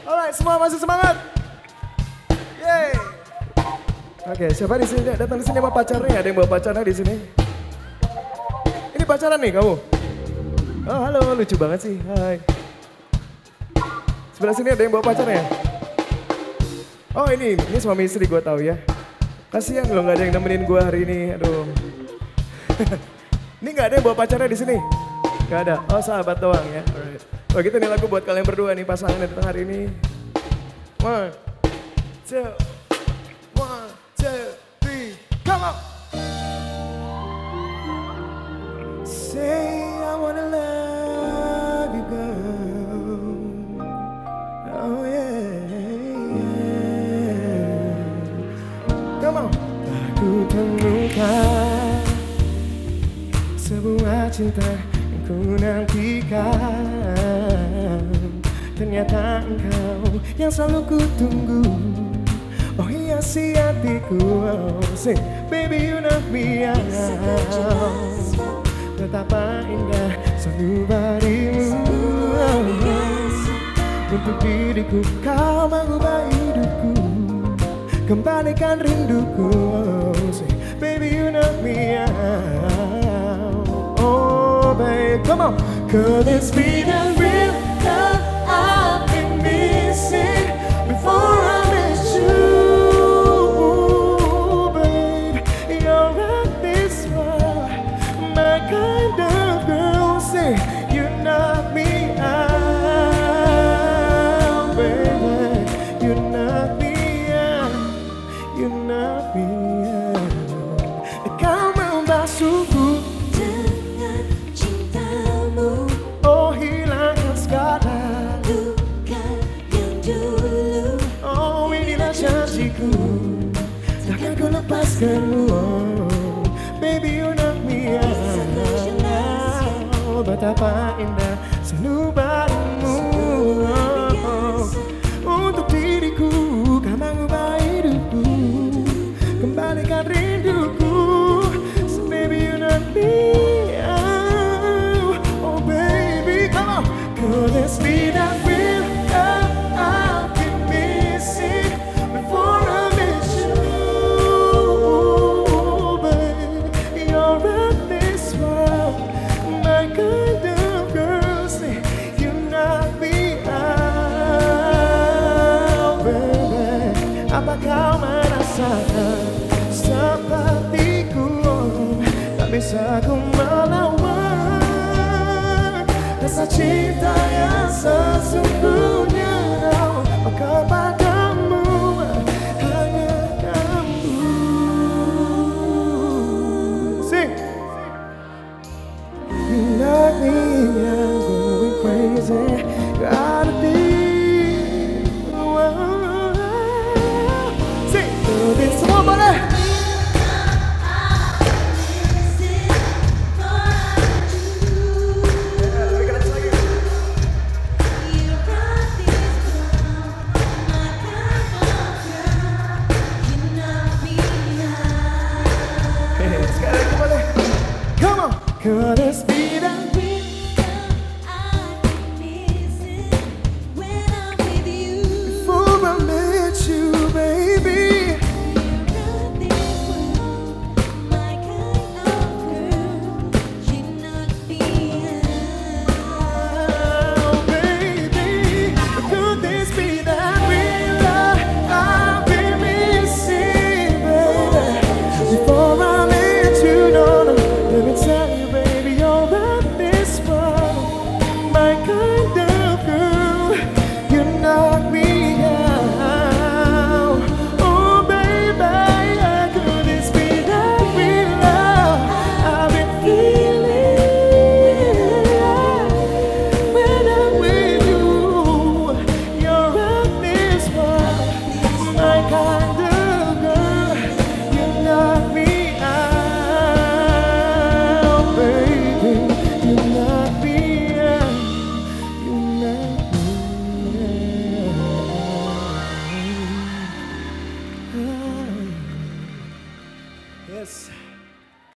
Alright, semua masih semangat. Yeay. Oke, siapa di sini datang di sini sama pacarnya? Ada yang bawa pacarnya di sini? Ini pacaran nih kamu? Oh, halo, lucu banget sih. Hai. Sebelah sini ada yang bawa pacarnya? Oh, ini suami istri gue tahu ya. Kasihan loh, nggak ada yang nemenin gue hari ini. Aduh. Ini nggak ada yang bawa pacarnya di sini? Nggak ada. Oh, sahabat doang ya. Alright. Oh gitu nih lagu buat kalian berdua nih, pasangan yang datang hari ini. 1, 2, 1, 2, 3, come on. Say I wanna love you girl. Oh yeah, yeah. Come on. Aku temukan sebuah cinta yang ku nantikan. Ternyata engkau yang selalu ku tunggu. Oh iya si hatiku, oh, say baby you knock me out. Betapa indah sanubarimu, oh, untuk diriku kau mengubah hidupku, kembalikan rinduku, oh, say baby you knock me out. Oh babe, come on. Could this be the real love I've been missing before I met you, babe? You're at this world, my kind of girl. Say you knock me out, baby. You knock me out, you knock me out. Kau membasuhku dengan cintamu, oh hilangkan segala luka yang dulu. Oh inilah janjiku, takkan ku lepaskanmu, oh, baby you knock me out. Oh, betapa indah sanubarimu, oh, untuk diriku kau mengubah hidupku, kembalikan rinduku, so baby you knock me out. Oh baby, come on. Could this be that real love I've been missing before I met you, babe? You're at this world, my kind of girl. Say you knock me out, baby. Apa kau merasakan sepertiku? Tak bisa ku melawan rasa cinta yang sesungguhnya.